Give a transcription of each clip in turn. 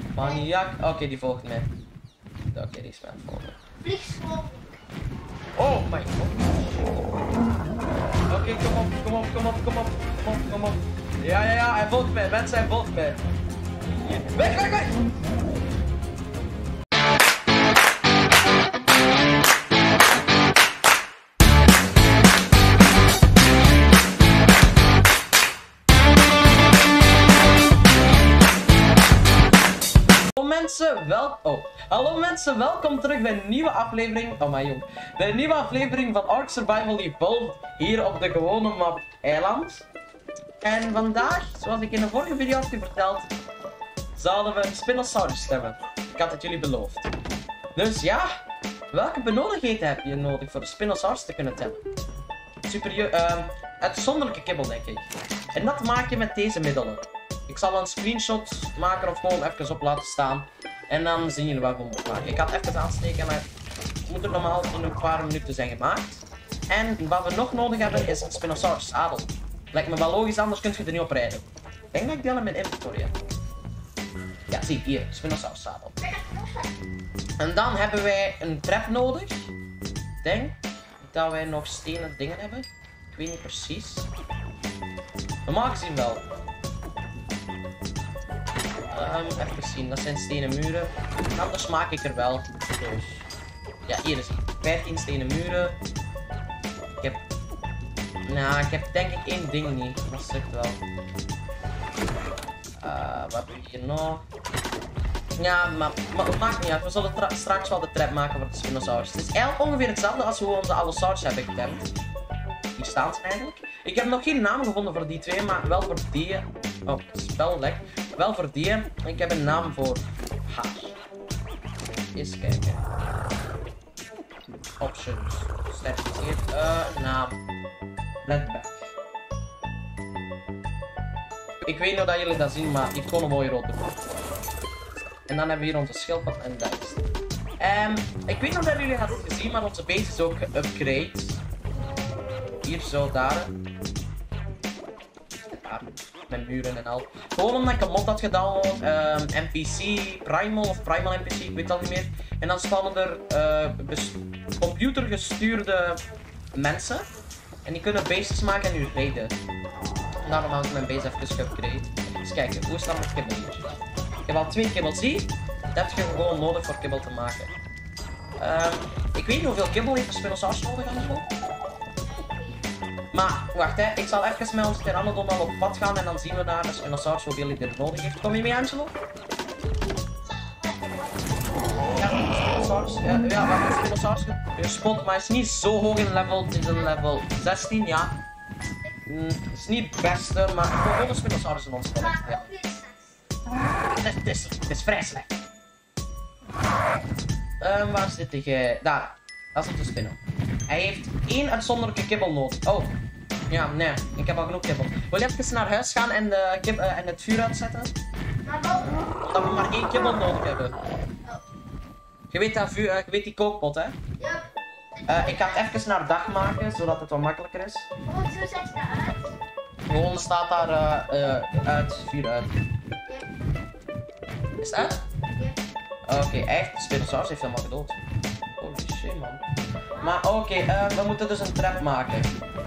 Maniak. Oké, die volgt mij. Oké, die is mij aan het volgen. Vliegschool. Oh my god. Oké, kom op. Ja, hij volgt mij. Mensen, hij volgt mij. Weg. Hallo mensen, welkom terug bij een nieuwe aflevering. Oh my jong. Bij een nieuwe aflevering van Ark Survival Evolved. Hier op de gewone map eiland. En vandaag, zoals ik in de vorige video had verteld, zouden we een Spinosaurus hebben. Ik had het jullie beloofd. Dus ja, welke benodigdheden heb je nodig voor de Spinosaurus te kunnen tellen? Uitzonderlijke kibbel, denk ik. En dat maak je met deze middelen. Ik zal een screenshot maken of gewoon even op laten staan. En dan zien jullie wat we moeten maken. Ik ga het even aansteken, maar het moet er normaal in een paar minuten zijn gemaakt. En wat we nog nodig hebben is een Spinosaurus zadel. Lijkt me wel logisch, anders kun je er niet op rijden. Ik denk dat ik die al in mijn inventory heb. Ja, zie, hier, Spinosaurus zadel. En dan hebben wij een trap nodig. Ik denk dat wij nog stenen dingen hebben. Ik weet niet precies. Normaal gezien wel. Even zien, dat zijn stenen muren. Anders maak ik er wel. Dus. Ja, hier is het. 15 stenen muren. Ik heb denk ik één ding niet. Dat zegt wel. Wat hebben we hier nog? Ja, maar het maakt niet uit. We zullen straks wel de trap maken voor de Spinosaurus. Het is eigenlijk ongeveer hetzelfde als hoe we onze Allosaurus hebben getemd. Hier staan ze eigenlijk. Ik heb nog geen naam gevonden voor die twee, maar wel voor die. Oh, het spel lekt. Wel voor die. Ik heb een naam voor haar. Eens kijken. Options. Sterk. Naam. Letback. Ik weet niet of jullie dat zien, maar ik kon een mooie rode bocht. En dan hebben we hier onze schildpad en dat is het. Ik weet niet of jullie hadden gezien, maar onze base is ook geupgrade. Hier zo, daar. Met muren en al. Gewoon omdat ik een mod had gedownload. NPC Primal of Primal NPC, ik weet het al niet meer. En dan spannen er computergestuurde mensen. En die kunnen bases maken en nu raiden. En daarom heb ik mijn base even geupgrade. Dus kijken, hoe is dat met kibbel hier? Ik heb al 2 kibbels, zie? Dat heb je gewoon nodig voor kibbel te maken. Ik weet niet hoeveel kibbel heeft een Spinosaurus nodig aan de school. Maar, wacht hè, ik zal even met onze Pteranodon al op pad gaan en dan zien we daar de Spinosaurus hoeveel hij er nodig heeft. Kom je mee, Angelo? Ja, Spinosaurus. Ja, wat is Spinosaurus gespot, maar hij is niet zo hoog in level. Het is een level 16, ja. Het is niet het beste, maar ik wil gewoon een Spinosaurus in ons collectie. Ja. Het is vrij slecht. Waar zit hij? Daar. Dat is de Spino. Hij heeft 1 uitzonderlijke kibbel nodig. Oh. Ja, nee. Ik heb al genoeg kibbel. Wil je even naar huis gaan en, en het vuur uitzetten? Omdat we maar 1 kibbel nodig hebben. Je weet dat vuur, je weet die kookpot, hè? Ja. Ik ga het even naar dag maken, zodat het wat makkelijker is. Hoe zet je dat uit? Gewoon staat daar uit, vuur uit. Is het uit? Ja. Oké, hij heeft de Spinosaurus heeft helemaal gedood. Holy shit, man. Maar oké, we moeten dus een trap maken.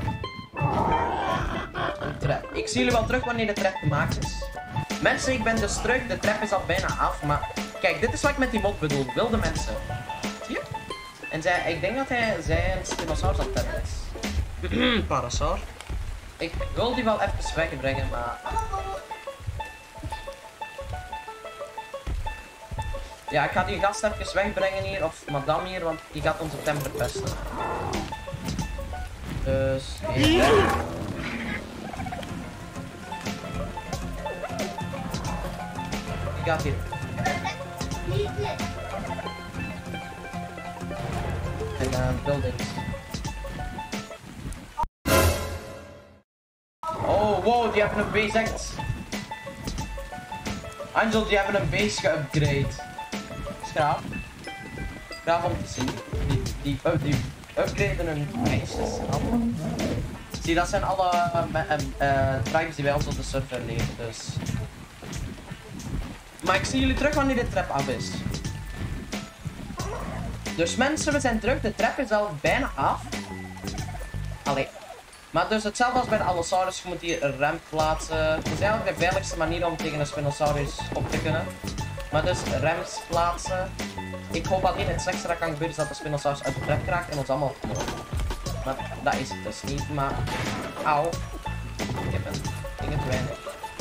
Een trap. Ik zie jullie wel terug wanneer de trap gemaakt is. Mensen, ik ben dus terug. De trap is al bijna af. Maar kijk, dit is wat ik met die mod bedoel. Wilde mensen. Zie je? En ik denk dat zij een Spinosaurus aan het tellen is. Parasaur. Ik wil die wel even wegbrengen, maar... Ja, ik ga die gast even wegbrengen hier, of madame hier, want die gaat onze temper pesten. Dus... Hier. Die gaat hier. En buildings. Oh, wow, die hebben een base echt... Angel, die hebben een base geupgrade. Graaf. Graaf om te zien. Die upgraden hun meisjes. Zie, dat zijn alle tribes die bij ons op de server leven, dus... Maar ik zie jullie terug wanneer de trap af is. Dus mensen, we zijn terug. De trap is al bijna af. Allee. Maar dus hetzelfde als bij de Allosaurus. Je moet hier een ramp plaatsen. Het is eigenlijk de veiligste manier om tegen een Spinosaurus op te kunnen. Maar dus ramps plaatsen. Ik hoop alleen het slechtste dat kan gebeuren is dat de Spinosaurus uit de trap raakt en ons allemaal vermoordt. Maar dat is het dus niet. Maar... Auw. Ik heb een ding te weinig.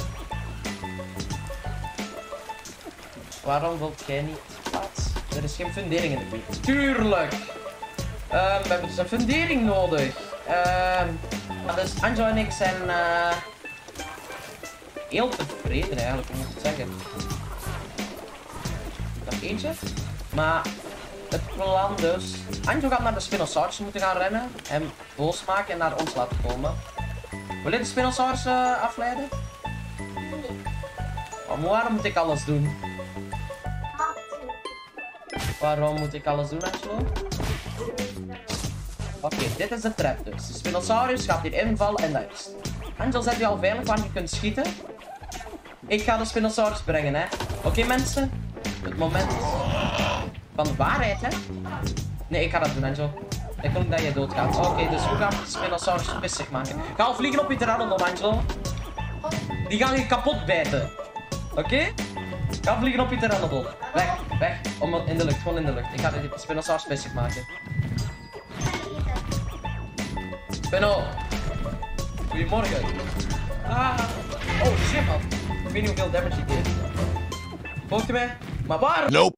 Waarom wilt jij niet plaats? Er is geen fundering in de buurt. Tuurlijk! We hebben dus een fundering nodig. Dus Anjo en ik zijn heel tevreden eigenlijk, hoe moet ik het zeggen. Nog eentje. Maar het plan dus... Anjo gaat naar de Spinosaurus moeten gaan rennen. En boos maken en naar ons laten komen. Wil je de Spinosaurus afleiden? Maar waarom moet ik alles doen? Waarom moet ik alles doen, Angelo? Oké, dit is de trap dus. De Spinosaurus gaat hier invallen en dat is het. Angel, zet je al veilig waar je kunt schieten? Ik ga de Spinosaurus brengen, hè. Oké, mensen. Het moment van de waarheid, hè. Nee, ik ga dat doen, Angel. Ik wil niet dat je doodgaat. Oké, dus hoe gaan we de Spinosaurus pissig maken? Ga al vliegen op je terrandom, Angelo. Die gaan je kapot bijten. Oké? Ga vliegen op je terrandom. Weg, weg. In de lucht, gewoon in de lucht. Ik ga de Spinosaurus pissig maken. Spino. Goedemorgen. Ah. Oh shit, man. Ik weet niet hoeveel damage ik deed. Volgt u mij? Maar waar? Nope.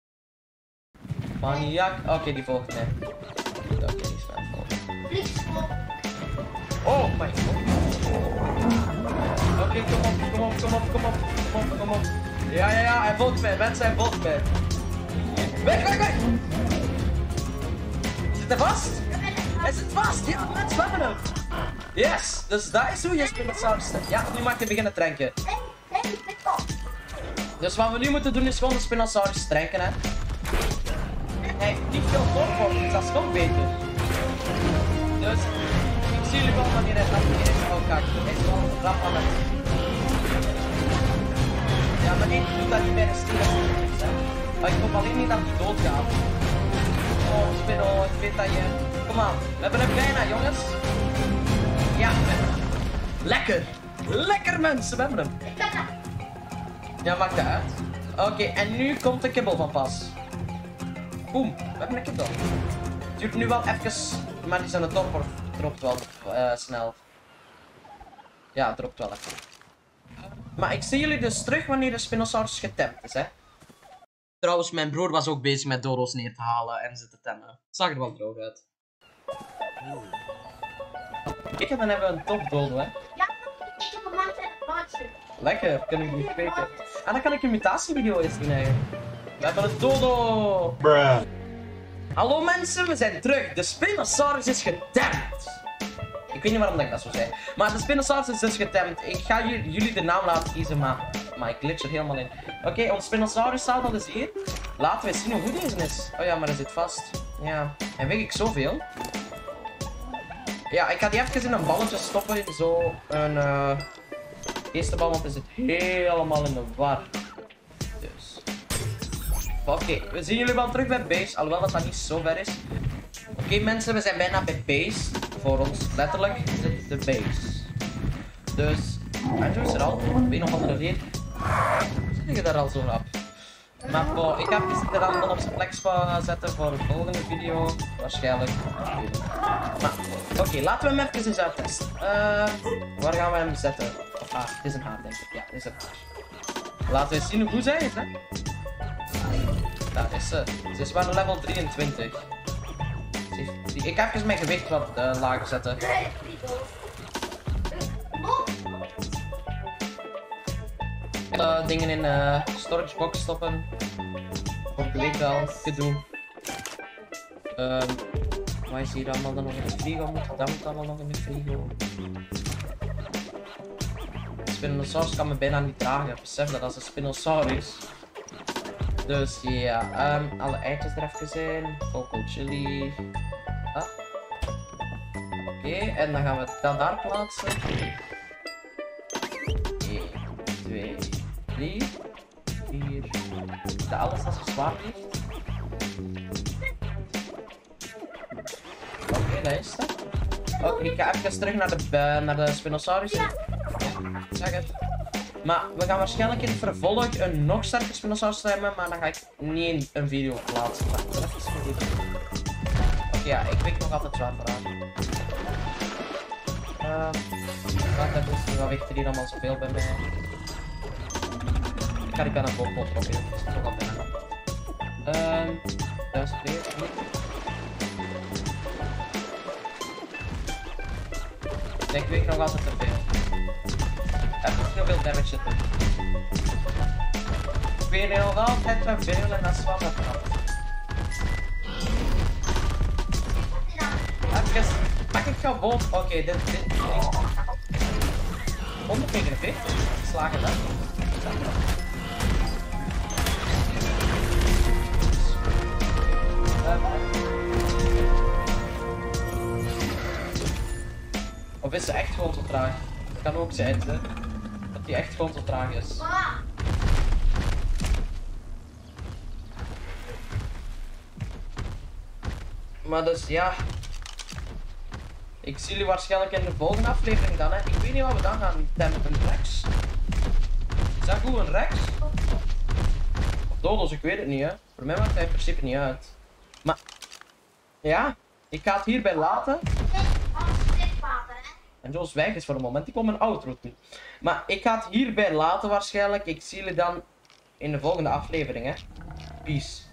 Maniak. Oké, die volgt mij. Oké, die is mij volgen. Oh my god. Oké, kom op. Ja, hij volgt mij. Mensen, hij volgt mij. Weg. Zit hij vast? Hij zit vast. Ja, mensen, we hebben hem. Yes, dus dat is hoe je Spinosaurus stemt. Ja, nu mag je beginnen tranken. Dus wat we nu moeten doen is gewoon de Spinosaurus tranken, hè. Hij heeft niet veel doorvorming, dus dat is gewoon beter. Dus, ik zie jullie wel wanneer hij ook gaat. Hij is wel rap aan het... Ja, maar nee, doe dat niet bij de Spinosaurus, hè. Maar ik hoop alleen niet dat hij doodgaat. Oh, Spino, ik weet dat je... Kom aan, we hebben hem bijna, jongens. Ja, lekker. Lekker, mensen, we hebben hem. Ja, maakt dat uit. Oké, en nu komt de kibbel van pas. Boom, we hebben een kibbel. Het duurt nu wel even, maar die zijn de topper dropt wel snel. Ja, het dropt wel even. Maar ik zie jullie dus terug wanneer de Spinosaurus getemd is, hè. Trouwens, mijn broer was ook bezig met dodo's neer te halen en ze te temmen. Het zag er wel droog uit. Kijk, en dan hebben we een top dodo, hè. Ja, ik heb een maand en een maandje. Lekker, kan ik niet spreken. En dan kan ik een mutatievideo eens doen eigenlijk. We hebben een dodo! Bruh. Hallo mensen, we zijn terug. De Spinosaurus is getemd. Ik weet niet waarom ik dat zo zei. Maar de Spinosaurus is dus getemd. Ik ga jullie de naam laten kiezen, maar ik glitch er helemaal in. Oké, ons Spinosaurus staat al eens hier. Laten we eens zien hoe goed deze is. Oh ja, maar hij zit vast. Ja, en weeg ik zoveel. Ja, ik ga die even in een balletje stoppen. Zo een eerste bal, want hij zit helemaal in de war. Dus. Oké, we zien jullie wel terug bij base. Alhoewel dat niet zo ver is. Oké, mensen, we zijn bijna bij base. Voor ons, letterlijk, zit de base. Dus, Andrew is er al. Op een of andere reden. Hoe zit je daar al zo rap? Maar voor, ik ga de randen op zijn plek zetten voor de volgende video. Waarschijnlijk. Maar, oké, laten we hem even eens uittesten. Waar gaan we hem zetten? Ah, het is een haar, denk ik. Ja, het is een haar. Laten we eens zien hoe goed zij is, hè. Daar is ze. Ze is wel level 23. Ik ga even mijn gewicht wat lager zetten. Dingen in storage box stoppen. Ik weet wel, gedoe. Wat is hier allemaal dan nog in de frigo? Dat moet allemaal nog in de frigo. Spinosaurus kan me bijna niet dragen. Besef dat als een Spinosaurus. Dus ja, alle eitjes er even in. Vocal chili. Ah. Oké, en dan gaan we dat daar plaatsen. 1, 2, 3, 4, Dat alles dat zo zwaar ligt. Oké, dat is het. Oké, ik ga even terug naar de Spinosaurus. Ja, zeg het. Maar we gaan waarschijnlijk in het vervolg een nog sterke Spinosaurus hebben, maar dan ga ik niet een video plaatsen. Oké, ja, ik weet nog altijd zwaar voor aan. Wacht even, wat weegt er hier allemaal zoveel bij mij? Ik ga die bijna bovenop proberen, dat is toch al bijna. 1002, nee, ik weeg nog altijd te veel. Even heel veel damage zitten. Ik weet nog altijd te veel en dat is wel wat knap. Even, mag ik gewoon... Oké, dit... 149 slagen dat. Of is ze echt gewoon zo traag? Het kan ook zijn, hè? Dat die echt gewoon zo traag is. Maar dus ja. Ik zie jullie waarschijnlijk in de volgende aflevering dan, hè. Ik weet niet wat we dan gaan tempen. Een Rex? Is dat goed, een Rex? Of Dodos, ik weet het niet, hè. Voor mij maakt hij in principe niet uit. Maar ja, ik ga het hierbij laten. En Jo's weg is voor een moment. Ik kom een outro doen. Maar ik ga het hierbij laten waarschijnlijk. Ik zie jullie dan in de volgende aflevering, hè. Peace.